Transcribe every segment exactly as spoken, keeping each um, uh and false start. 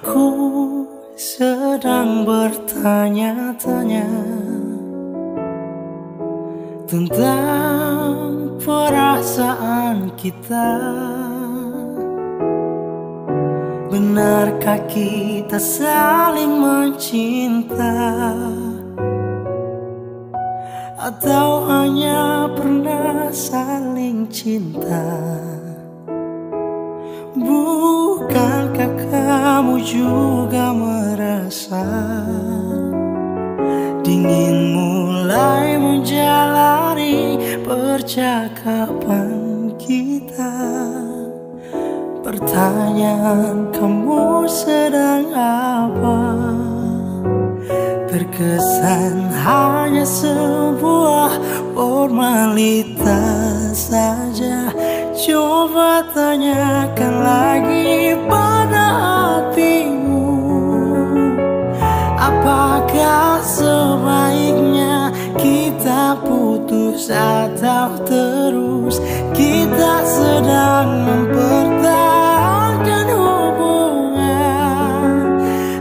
Aku sedang bertanya-tanya tentang perasaan kita. Benarkah kita saling mencinta, atau hanya pernah saling cinta? Bukankah kamu juga merasa dingin mulai menjalani percakapan kita? Pertanyaan, kamu sedang apa? Terkesan hanya sebuah formalitas saja. Coba tanyakan lagi pada hatimu, apakah sebaiknya kita putus atau terus kita sedang mempertahankan hubungan,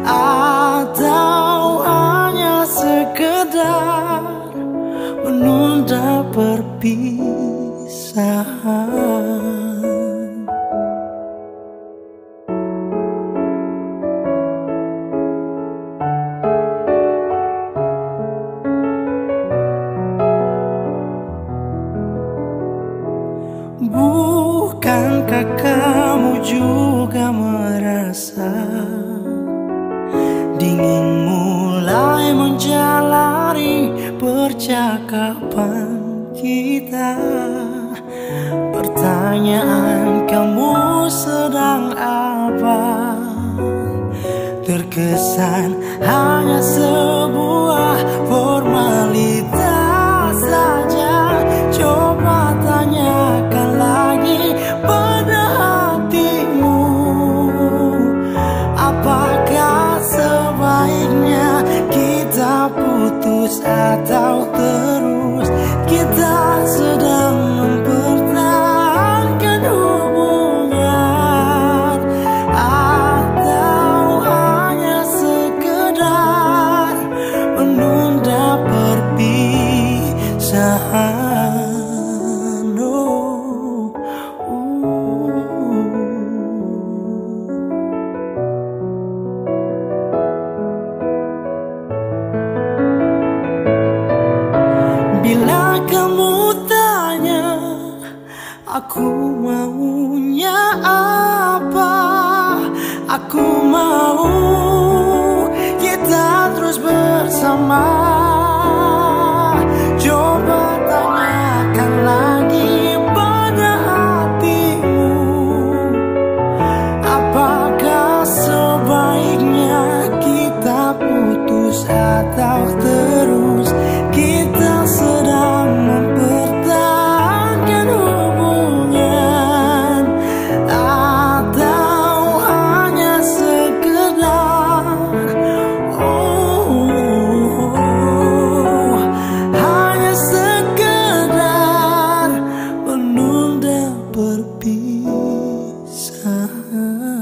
atau hanya sekedar menunda perpisahan. Bukankah kamu juga merasa dingin mulai menjalani percakapan kita? Pertanyaan, kamu sedang apa? Terkesan hanya sebuah formalitas saja. Coba tanyakan lagi pada hatimu, apakah sebaiknya kita putus atau terus kita sedang mempertahankan hubungan, atau hanya sekedar menunda perpisahan. Oh, uh. Bila kamu tanya aku maunya apa, aku mau kita terus bersama. Coba tanyakan lagi pada hatimu, apakah sebaiknya kita putus atau terus kita sedang mempertahankan hubungan, atau hanya sekedar oh, hanya sekedar menunda perpisahan.